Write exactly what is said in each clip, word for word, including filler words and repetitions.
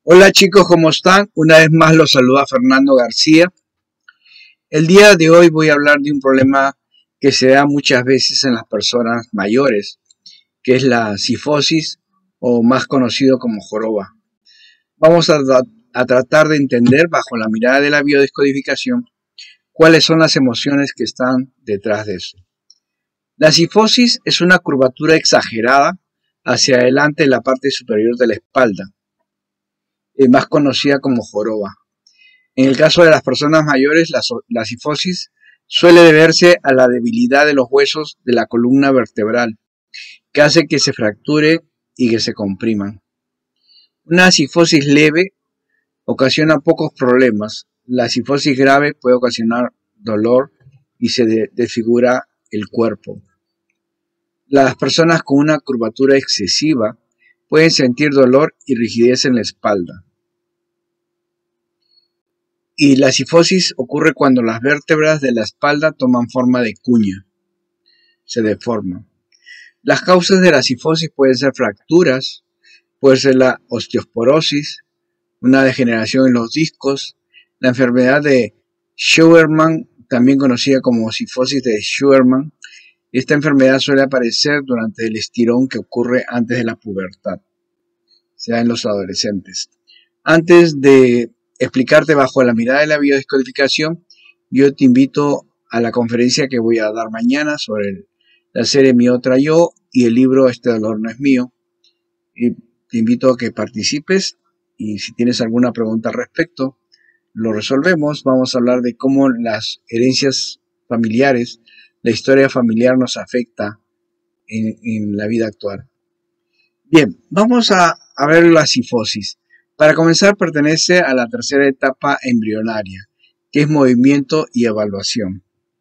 Hola chicos, ¿cómo están? Una vez más los saluda Fernando García. El día de hoy voy a hablar de un problema que se da muchas veces en las personas mayores, que es la cifosis o más conocido como joroba. Vamos a, a tratar de entender bajo la mirada de la biodescodificación cuáles son las emociones que están detrás de eso. La cifosis es una curvatura exagerada hacia adelante en la parte superior de la espalda, más conocida como joroba. En el caso de las personas mayores, la, la cifosis suele deberse a la debilidad de los huesos de la columna vertebral, que hace que se fracture y que se compriman. Una cifosis leve ocasiona pocos problemas. La cifosis grave puede ocasionar dolor y se de desfigura el cuerpo. Las personas con una curvatura excesiva pueden sentir dolor y rigidez en la espalda. Y la cifosis ocurre cuando las vértebras de la espalda toman forma de cuña, se deforman. Las causas de la cifosis pueden ser fracturas, puede ser la osteoporosis, una degeneración en los discos, la enfermedad de Scheuermann, también conocida como cifosis de Scheuermann. Esta enfermedad suele aparecer durante el estirón que ocurre antes de la pubertad, se da en los adolescentes. Antes de explicarte bajo la mirada de la biodescodificación, yo te invito a la conferencia que voy a dar mañana sobre el, la serie Mi Otra Yo y el libro Este Dolor No Es Mío. Y te invito a que participes y si tienes alguna pregunta al respecto, lo resolvemos. Vamos a hablar de cómo las herencias familiares, la historia familiar nos afecta en, en la vida actual. Bien, vamos a, a ver la cifosis. Para comenzar, pertenece a la tercera etapa embrionaria, que es movimiento y evaluación.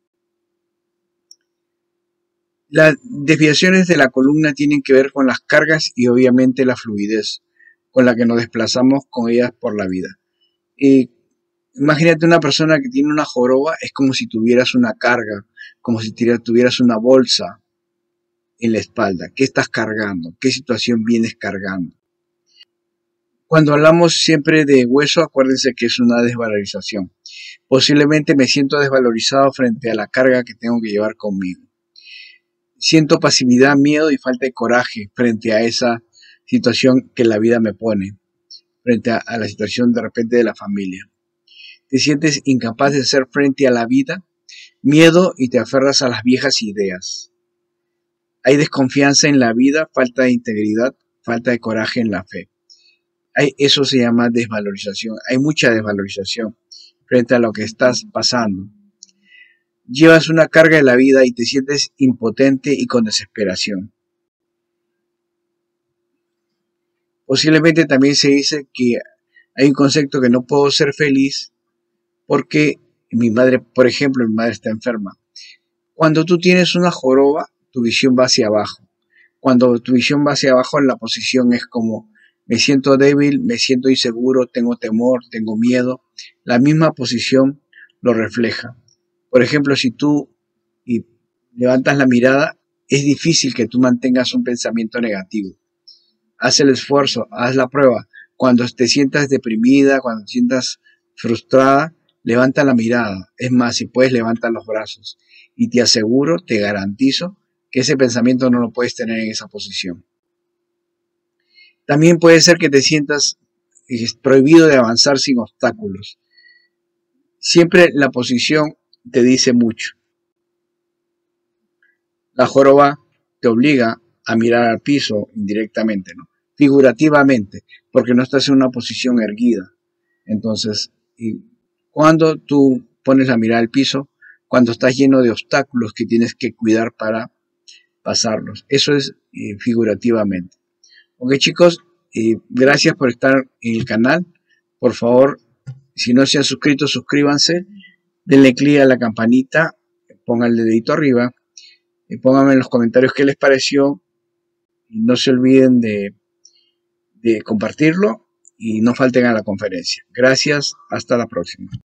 Las desviaciones de la columna tienen que ver con las cargas y obviamente la fluidez con la que nos desplazamos con ellas por la vida. Y imagínate una persona que tiene una joroba, es como si tuvieras una carga, como si tuvieras una bolsa en la espalda. ¿Qué estás cargando? ¿Qué situación vienes cargando? Cuando hablamos siempre de hueso, acuérdense que es una desvalorización. Posiblemente me siento desvalorizado frente a la carga que tengo que llevar conmigo. Siento pasividad, miedo y falta de coraje frente a esa situación que la vida me pone, frente a, a la situación de repente de la familia. Te sientes incapaz de hacer frente a la vida, miedo y te aferras a las viejas ideas. Hay desconfianza en la vida, falta de integridad, falta de coraje en la fe. Hay, eso se llama desvalorización. Hay mucha desvalorización frente a lo que estás pasando. Llevas una carga de la vida y te sientes impotente y con desesperación. Posiblemente también se dice que hay un concepto que no puedo ser feliz porque mi madre, por ejemplo, mi madre está enferma. Cuando tú tienes una joroba, tu visión va hacia abajo. Cuando tu visión va hacia abajo, la posición es como me siento débil, me siento inseguro, tengo temor, tengo miedo. La misma posición lo refleja. Por ejemplo, si tú y levantas la mirada, es difícil que tú mantengas un pensamiento negativo. Haz el esfuerzo, haz la prueba. Cuando te sientas deprimida, cuando te sientas frustrada, levanta la mirada. Es más, si puedes, levanta los brazos. Y te aseguro, te garantizo, que ese pensamiento no lo puedes tener en esa posición. También puede ser que te sientas prohibido de avanzar sin obstáculos. Siempre la posición te dice mucho. La joroba te obliga a mirar al piso indirectamente, ¿no? Figurativamente, porque no estás en una posición erguida. Entonces, y cuando tú pones la mirada al piso, cuando estás lleno de obstáculos que tienes que cuidar para pasarlos. Eso es eh, figurativamente. Ok, chicos, eh, gracias por estar en el canal. Por favor, si no se han suscrito, suscríbanse. Denle clic a la campanita, pongan el dedito arriba y pónganme en los comentarios qué les pareció. Y no se olviden de, de compartirlo y no falten a la conferencia. Gracias, hasta la próxima.